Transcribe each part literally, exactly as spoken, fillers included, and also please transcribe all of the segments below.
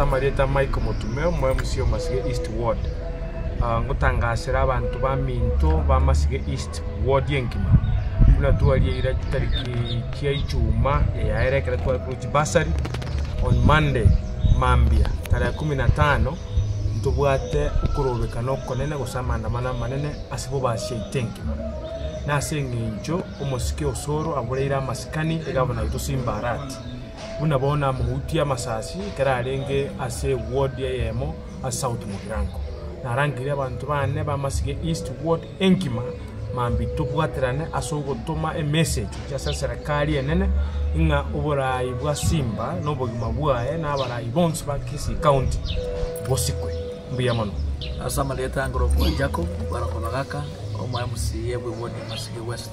Amareta Michael Mutume mwe musio masige East Ward. Ngutangasira abantu ba Minto ba masige East Ward yenkima. Kuna tuwali ira tariki kia ichuma ya erekera tuwali kuruchi basari on Monday Mambia tarehe kumi na tano ntubwate ukurobeka no konene gusamanda mana manene asibo bashe itenkima. Nase nginjo umusike osoro abureira masikani egabona itusimba arati. Unabona muhuti ya masasi kararenge ase ward ya yemo a South Mugirango. Narangira abantu bane bamasige East Ward enkima mambi tubwaterane asogo toma a message ya serikali enene inga uburayi bwa Simba no bogima bwae na abarayi bonse ba Kisii County bosikwe mbiyamano. Asama leta ngoro kwa Jacob barakonagaka omo M C A bwe ward masige West.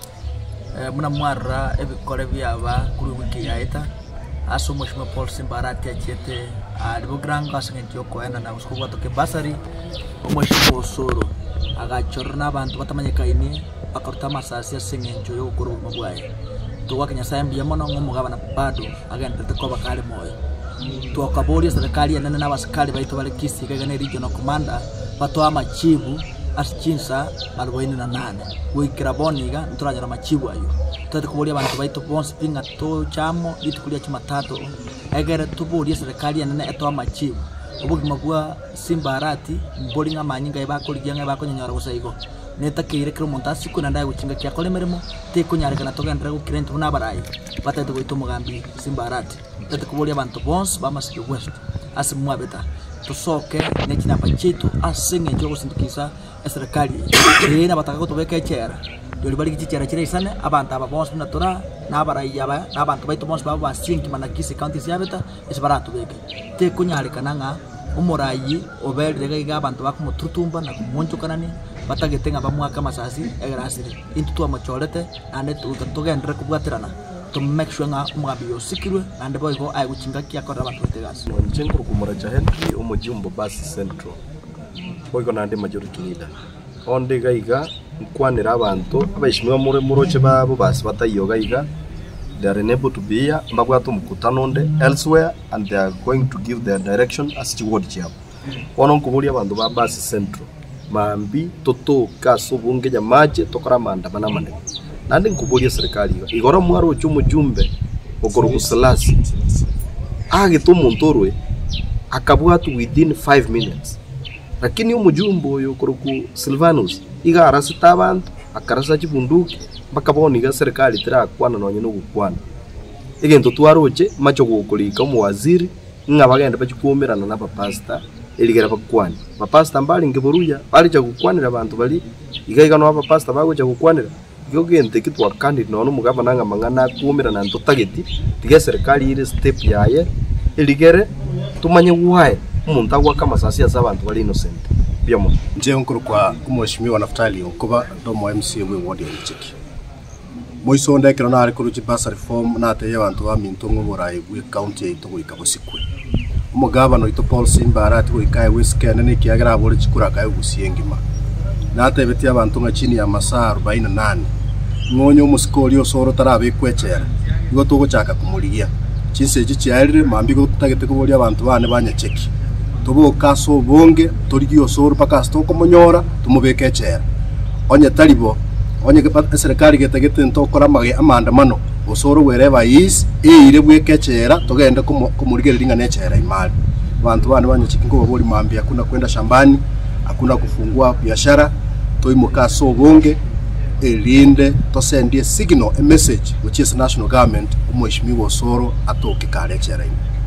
Eh muna mwara ebikore byaba kuri wiki yaita aso Mheshimiwa Paul Simba Arati achete Mugirango asengentyo koena na usko toke basari Mheshimiwa Osoro agachorna abantu batamanyeka ini akaruta masasi asengentyo yo gukora mabwaye tuwakenya sayambi yamono ngomugabana bado agenda te koba kale moyo tuwakabori serikali yanene n'abasikali baito bale Kisii kagane regional commander batwa machibu asichinsa arobaini na nane wikira boniga nturanyara machibu ayo tete kubolia abantu baito bonse pinga to chamo litukulia Jumatatu egere tubolia serikali yanene etwa machibu ubugima bwa Simba Arati mbolinga manyinga ibakoligyanga ibakonyanyara gusaigo neta kire kiro montasi kuna ndaye guchinga kya kole merimo te kunyareka na toga ndira gukirente buna barayi batete goito mugambi Simba Arati tete kubolia abantu bonse bamasige West asimwa beta tusoke nekina pachetu asenge njogo sindikisa serikali ina bataka kutubeka echera doli bali kichera chira isane abantu aba bonse natura nabarayi yaba nabantu baito bonse baba basinki mana Kisii County syabeta esbaratu beke te kunyareka nanga umurayi obelirega iga abantu bakumututumba na kumunchukanani batagetenga bamwaka masasi egrasire into tu amachorete ande tugendere kubwaterana to make sure nga umugambi yosikirwe ande boygo ay guchinga kyakora abantu betegas nchenkuru kumuracha Henry umujumbo bus central boygo nande majority leader onde gaiga nkwanira abantu abayishimwa muri muroche babo basi batayo gaiga they are unable to be here mbagwato mukutano onde elsewhere and they are going to give their direction as chiward chabo wono kubulia abantu ba bus central mambi toto kaso bunge ya maje tokora manda bana mane nandi nkubulia serikali igora mwaro cy'umujumbe okoro gusalasi age to montorwe akabwatu within five minutes lakini umujumbo yo koroku Silvanus iga arasita abantu akarasa chibunduki bakaboni ga serikali tira kwana nonye no gukwana igento twaroche macho gukulika mu waziri ngabagenda bachikumirana na papasta eligera bakwana papasta mbali ngeburuya bali cha gukwanira abantu bali igaiga no papasta bago cha gukwanira igogente kitwa kandi nono mugaba nanga mangana kumirana nto target tige serikali ire step yaye eligere tumanye uhaye umuntu agwa kama sasi y'abantu bali innocent byamo nje nkuru kwa Mheshimiwa Naftali okuba ndo mu M C A we ward y'Ichiki moiso ndekero na ari kuruchi bus reform na te y'abantu ba Minto ngoburayi we county y'ito gwika busikwe umugaba no ito Paul Simba Arati gwikaye wiskene ne kiagera bole chikura kayo gusiengima na te beti y'abantu nga chini ya masaa arobaini na nane ngonyo musikoli osoro tarabe kwechera ngo tugo chaka kumuligia chinse chicyarire mambi go tutagete kubolia abantu bane banyacheki tubo kaso bonge torigio soro pakasto komonyora tumubeke echera onye talibo onye serikali getagete ntokora mage amandamano osoro wereba is eire bweke echera togenda kumurigereringa nechera imali abantu bane banyacheki ngo baboli mambi hakuna kwenda shambani hakuna kufungua biashara toimuka so bonge elinde tosendie signal a message which is national government umheshimiwa Osoro atoke kale chereni.